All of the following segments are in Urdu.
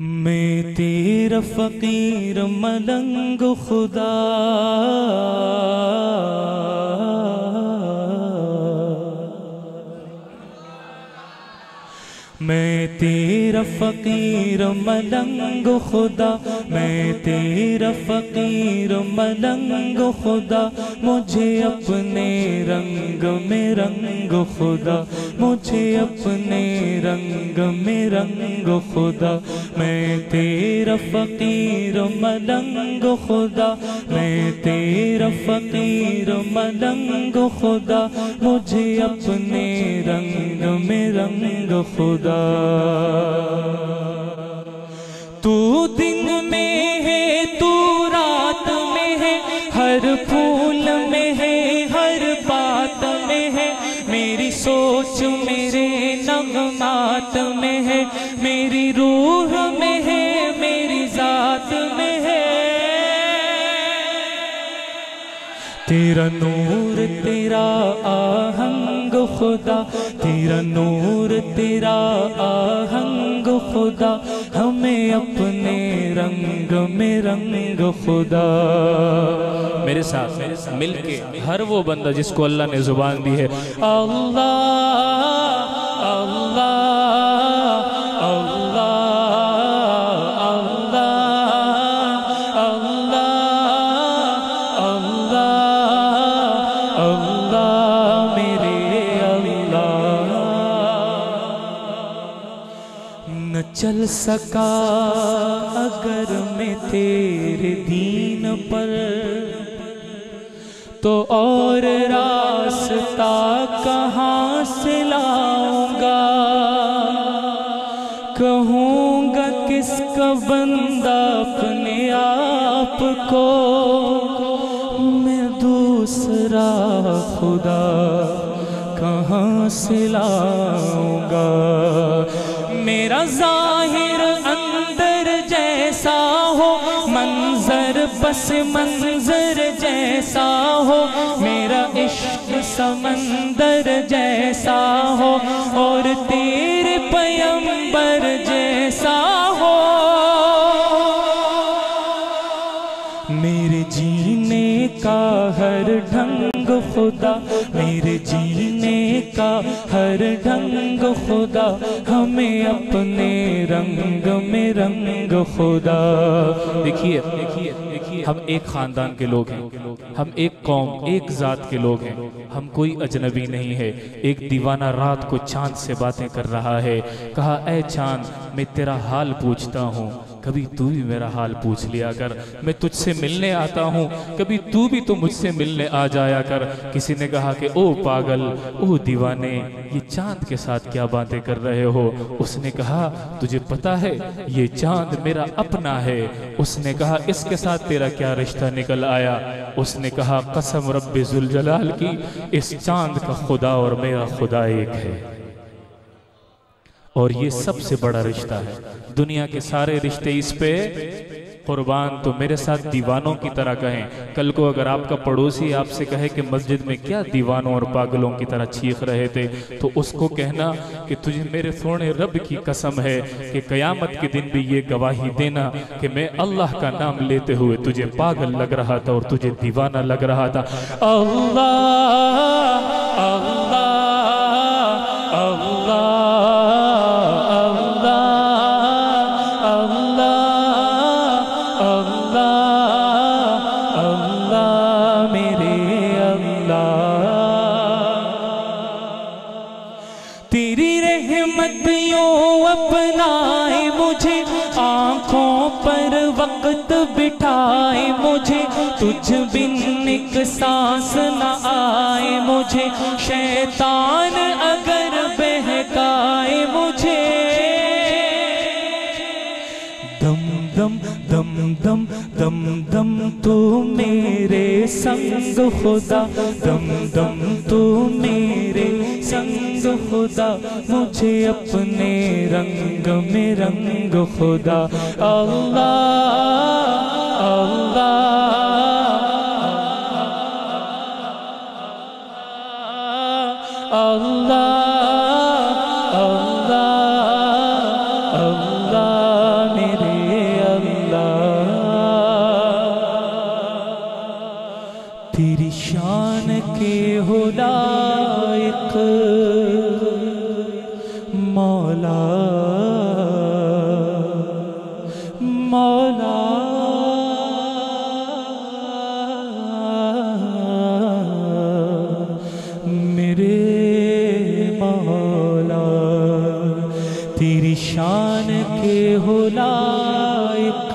میں تیرا فقیر ملنگ خدا، میں تیرا فقیر ملنگ خدا، میں تیرا فقیر ملنگ خدا، مجھے اپنے رنگ میں رنگ خدا، مجھے اپنے رنگ میں رنگ خدا، میں تیرا فقیر ملنگ خدا، میں تیرا فقیر ملنگ خدا، مجھے اپنے رنگ میں رنگ خدا۔ تو دن میں ہے، تو رات میں ہے، ہر پھول میں ہے، ہر بات میں ہے، میری سوچ میرے نغمات میں ہے، میری روح میں ہے، میری ذات میں ہے۔ تیرا نور تیرا آہنگ خدا، تیرا نور تیرا آہنگ خدا، ہمیں اپنے رنگ میں رنگ خدا۔ میرے ساتھ مل کے ہر وہ بندہ جس کو اللہ نے زبان دی ہے، اللہ اللہ اللہ چل سکا اگر میں تیرے دین پر، تو اور راستہ کہاں سے لاؤں گا؟ کہوں گا کس کا بندہ اپنے آپ کو، میں دوسرا خدا کہاں سے لاؤں گا؟ میرا ظاہر اندر جیسا ہو، منظر بس منظر جیسا ہو، میرا عشق سمندر جیسا ہو، اور تیرے پیغمبر جیسا ہو۔ میرے جینے کا ہر ڈھنگ خدا، میرے جینے کا ہر ڈھنگ خدا، ہمیں اپنے رنگ میں رنگ خدا۔ دیکھیے ہم ایک خاندان کے لوگ ہیں، ہم ایک قوم ایک ذات کے لوگ ہیں، ہم کوئی اجنبی نہیں ہے۔ ایک دیوانہ رات کو چاند سے باتیں کر رہا ہے، کہا اے چاند میں تیرا حال پوچھتا ہوں، کبھی تو بھی میرا حال پوچھ لیا کر، میں تجھ سے ملنے آتا ہوں، کبھی تو بھی تو مجھ سے ملنے آ جایا کر۔ کسی نے کہا کہ او پاگل، او دیوانے، یہ چاند کے ساتھ کیا باتیں کر رہے ہو؟ اس نے کہا تجھے پتا ہے یہ چاند میرا اپنا ہے۔ اس نے کہا اس کے ساتھ تیرا کیا رشتہ نکل آیا؟ اس نے کہا قسم رب ذوالجلال کی، اس چاند کا خدا اور میرا خدا ایک ہے، اور یہ سب سے بڑا رشتہ ہے۔ دنیا کے سارے رشتے اس پہ قربان۔ تو میرے ساتھ دیوانوں کی طرح کہیں، کل کو اگر آپ کا پڑوسی آپ سے کہے کہ مسجد میں کیا دیوانوں اور پاگلوں کی طرح چیخ رہے تھے، تو اس کو کہنا کہ تجھے میرے سونے رب کی قسم ہے کہ قیامت کے دن بھی یہ گواہی دینا کہ میں اللہ کا نام لیتے ہوئے تجھے پاگل لگ رہا تھا اور تجھے دیوانہ لگ رہا تھا۔ اللہ اللہ اللہ تیری رحمت یوں اپنائے مجھے، آنکھوں پر وقت بٹھائے مجھے، تجھ بن ایک سانس نہ آئے مجھے، شیطان اگر بہکائے مجھے۔ دم دم دم دم دم دم تو میرے سنگ خدا، دم دم تو میرے سنگ خدا، مجھے اپنے رنگ میں رنگ خدا۔ اللہ اللہ اللہ اللہ اللہ میرے ہو لائق،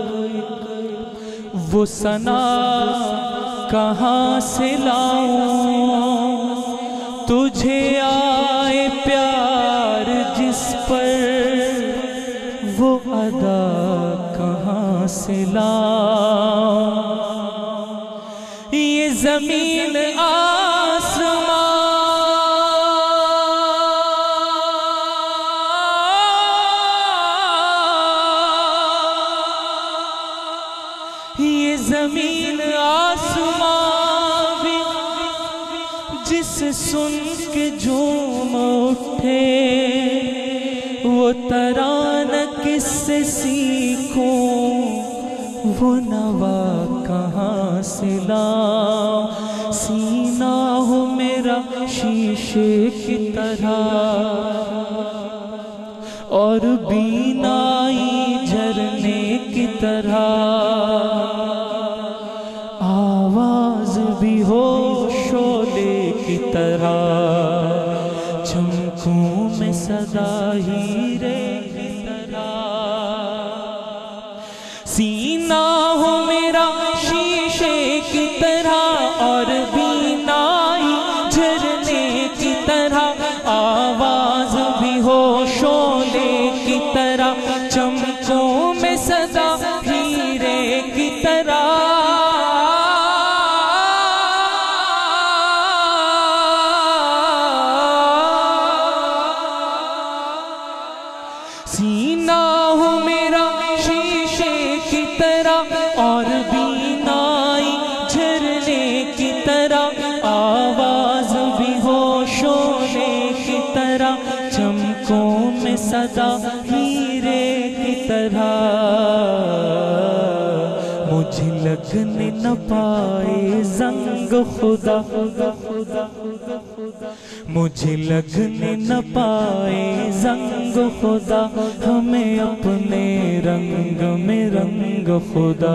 وہ ثنا کہاں سے لاؤں، تجھے آئے پیار جس پر وہ ادا کہاں سے لاؤں۔ یہ زمین آسمان، یہ زمین آسمان بھی جس سن کے جھوم اٹھے، وہ ترانہ کس سے سیکھوں، وہ نوا کہاں سے لاؤں۔ سینہ ہو میرا شیشے کی طرح اور بینائی جھرنے کی طرح، آواز بھی ہو شعلے کی طرح، چمکوں میں صدا ہیرے کی طرح۔ سینہ ہو میرا شیشے کی طرح اور بینائی جھرنے کی طرح، آواز بھی ہو شعلے کی طرح، چمکوں میں صدا ہیرے کی طرح۔ سینہ ہو میرا شیشے کی طرح اور بینائی جھرنے کی طرح، آواز بھی ہو شعلے کی طرح، چمکوں میں صدا ہیرے کی طرح۔ مجھے لگنے نہ پائے زنگ خدا، مجھے لگنے نہ پائے زنگ خدا، ہمیں اپنے رنگ میں رنگ خدا۔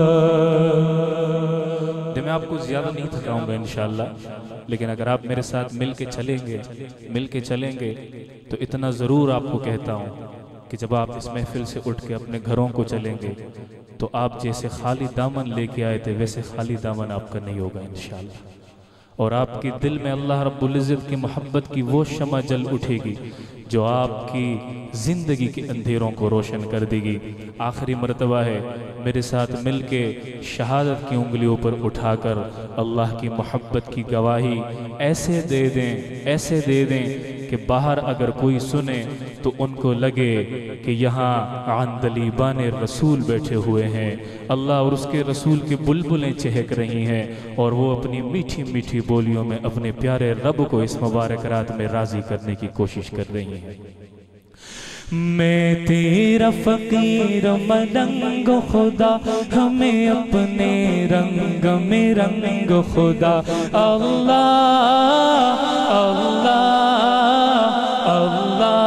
میں آپ کو زیادہ نہیں تھکاؤں گا انشاءاللہ، لیکن اگر آپ میرے ساتھ مل کے چلیں گے تو اتنا ضرور آپ کو کہتا ہوں کہ جب آپ اس محفل سے اٹھ کے اپنے گھروں کو چلیں گے تو آپ جیسے خالی دامن لے کے آئے تھے ویسے خالی دامن آپ کا نہیں ہوگا انشاءاللہ، اور آپ کے دل میں اللہ رب العزت کی محبت کی وہ شمع جل اٹھے گی جو آپ کی زندگی کے اندھیروں کو روشن کر دے گی۔ آخری مرتبہ ہے، میرے ساتھ مل کے شہادت کی انگلیوں پر اٹھا کر اللہ کی محبت کی گواہی ایسے دے دیں کہ باہر اگر کوئی سنے تو ان کو لگے کہ یہاں عندلیبان رسول بیٹھے ہوئے ہیں، اللہ اور اس کے رسول کی بلبلیں چہک رہی ہیں اور وہ اپنی میٹھی میٹھی بولیوں میں اپنے پیارے رب کو اس مبارک رات میں راضی کرنے کی کوشش کر رہی ہیں۔ میں تیرا فقیر ملنگ خدا، ہمیں اپنے رنگ میں رنگ خدا۔ اللہ اللہ اللہ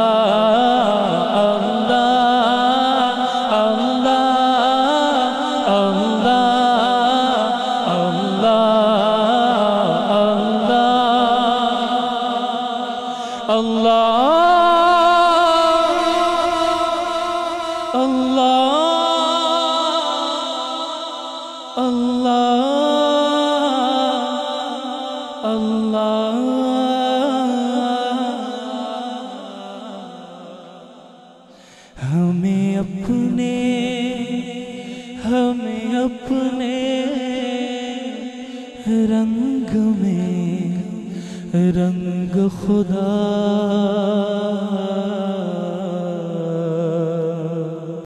ہمیں اپنے رنگ میں رنگ خدا